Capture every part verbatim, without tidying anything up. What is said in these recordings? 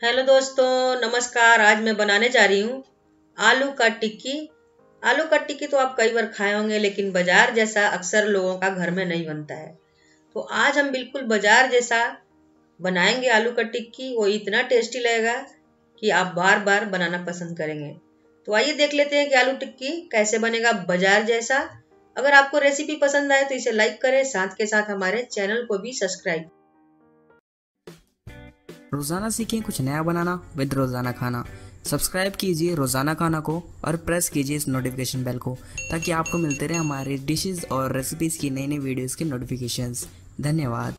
Hello दोस्तों, नमस्कार। आज मैं बनाने जा रही हूँ आलू का टिक्की। आलू का टिक्की तो आप कई बार खाए होंगे, लेकिन बाजार जैसा अक्सर लोगों का घर में नहीं बनता है। तो आज हम बिल्कुल बाजार जैसा बनाएंगे आलू का टिक्की। वो इतना टेस्टी लगेगा कि आप बार बार बनाना पसंद करेंगे। तो आइए देख लेते हैं कि आलू टिक्की कैसे बनेगा बाजार जैसा। अगर आपको रेसिपी पसंद आए तो इसे लाइक करें, साथ के साथ हमारे चैनल को भी सब्सक्राइब। रोज़ाना सीखें कुछ नया बनाना विद रोज़ाना खाना। सब्सक्राइब कीजिए रोज़ाना खाना को और प्रेस कीजिए इस नोटिफिकेशन बेल को, ताकि आपको मिलते रहे हमारे डिशेस और रेसिपीज़ की नई नई वीडियोज़ की नोटिफिकेशंस। धन्यवाद।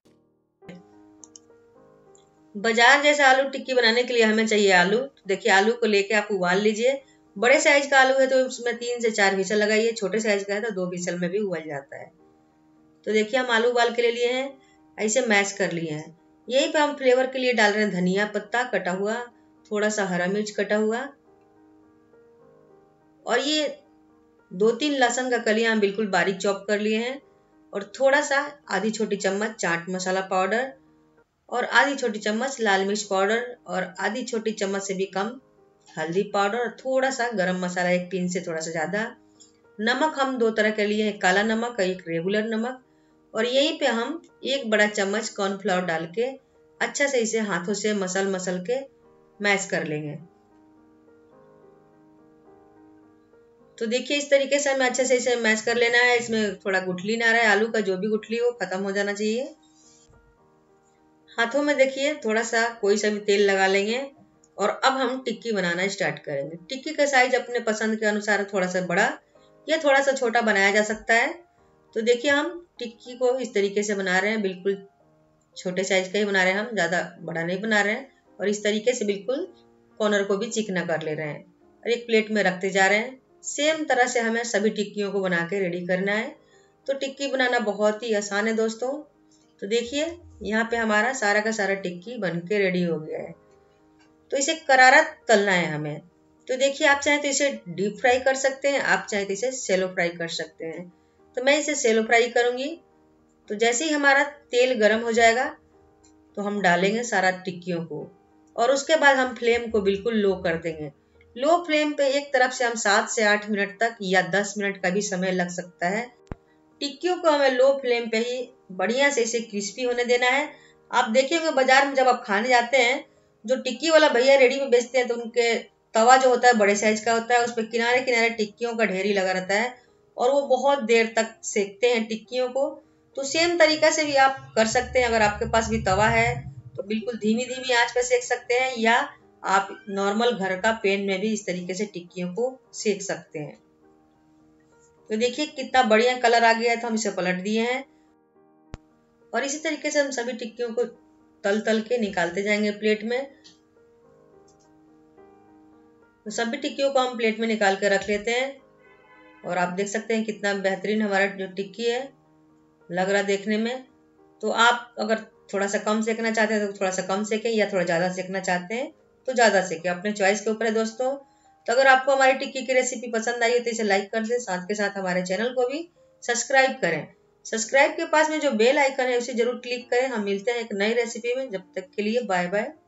बाजार जैसा आलू टिक्की बनाने के लिए हमें चाहिए आलू। देखिए, आलू को लेके आप उबाल लीजिए। बड़े साइज का आलू है तो उसमें तीन से चार विसल लगाइए, छोटे साइज का है तो दो विसल में भी उबल जाता है। तो देखिए, हम आलू उबाल के ले लिए हैं, ऐसे मैश कर लिए हैं। यहीं पे हम फ्लेवर के लिए डाल रहे हैं धनिया पत्ता कटा हुआ, थोड़ा सा हरा मिर्च कटा हुआ, और ये दो तीन लहसुन का कलियां हम बिल्कुल बारीक चॉप कर लिए हैं, और थोड़ा सा आधी छोटी चम्मच चाट मसाला पाउडर, और आधी छोटी चम्मच लाल मिर्च पाउडर, और आधी छोटी चम्मच से भी कम हल्दी पाउडर, और थोड़ा सा गरम मसाला, एक पिंच से थोड़ा सा ज्यादा। नमक हम दो तरह के लिए हैं, काला नमक और एक रेगुलर नमक। और यहीं पे हम एक बड़ा चम्मच कॉर्नफ्लावर डाल के अच्छा से इसे हाथों से मसल मसल के मैश कर लेंगे। तो देखिए, इस तरीके से हमें अच्छे से इसे मैश कर लेना है। इसमें थोड़ा गुठली ना रहे, आलू का जो भी गुठली हो खत्म हो जाना चाहिए। हाथों में देखिए थोड़ा सा कोई सा भी तेल लगा लेंगे, और अब हम टिक्की बनाना स्टार्ट करेंगे। टिक्की का साइज अपने पसंद के अनुसार थोड़ा सा बड़ा या थोड़ा सा छोटा बनाया जा सकता है। तो देखिए, हम टिक्की को इस तरीके से बना रहे हैं, बिल्कुल छोटे साइज का ही बना रहे हैं, हम ज्यादा बड़ा नहीं बना रहे हैं। और इस तरीके से बिल्कुल कॉर्नर को भी चिकना कर ले रहे हैं, और एक प्लेट में रखते जा रहे हैं। सेम तरह से हमें सभी टिक्कियों को बना के रेडी करना है। तो टिक्की बनाना बहुत ही आसान है दोस्तों। तो देखिए, यहाँ पे हमारा सारा का सारा टिक्की बन के रेडी हो गया है। तो इसे करारा तलना है हमें। तो देखिए, आप चाहे तो इसे डीप फ्राई कर सकते हैं, आप चाहे तो इसे सेलो फ्राई कर सकते हैं। तो मैं इसे सेलो फ्राई करूंगी। तो जैसे ही हमारा तेल गर्म हो जाएगा तो हम डालेंगे सारा टिक्कियों को, और उसके बाद हम फ्लेम को बिल्कुल लो कर देंगे। लो फ्लेम पे एक तरफ से हम सात से आठ मिनट तक या दस मिनट का भी समय लग सकता है। टिक्कियों को हमें लो फ्लेम पे ही बढ़िया से इसे क्रिस्पी होने देना है। आप देखेंगे बाजार में जब आप खाने जाते हैं, जो टिक्की वाला भैया रेडी में बेचते हैं, तो उनके तवा जो होता है बड़े साइज का होता है, उस पर किनारे किनारे टिक्कियों का ढेरी लगा रहता है, और वो बहुत देर तक सेकते हैं टिक्कियों को। तो सेम तरीका से भी आप कर सकते हैं। अगर आपके पास भी तवा है तो बिल्कुल धीमी धीमी आंच पे सेक सकते हैं, या आप नॉर्मल घर का पैन में भी इस तरीके से टिक्कियों को सेक सकते हैं। तो देखिए, कितना बढ़िया कलर आ गया है। तो हम इसे पलट दिए हैं, और इसी तरीके से हम सभी टिक्कियों को तल तल के निकालते जाएंगे प्लेट में। तो सभी टिक्कियों को हम प्लेट में निकाल कर रख लेते हैं, और आप देख सकते हैं कितना बेहतरीन हमारा जो टिक्की है लग रहा देखने में। तो आप अगर थोड़ा सा कम सेकना चाहते हैं तो थोड़ा सा कम सेकें, या थोड़ा ज्यादा सेकना चाहते हैं तो ज्यादा सेकें, अपने चॉइस के ऊपर है दोस्तों। तो अगर आपको हमारी टिक्की की रेसिपी पसंद आई है तो इसे लाइक कर दें, साथ के साथ हमारे चैनल को भी सब्सक्राइब करें। सब्सक्राइब के पास में जो बेल आइकन है उसे जरूर क्लिक करें। हम मिलते हैं एक नई रेसिपी में, जब तक के लिए बाय बाय।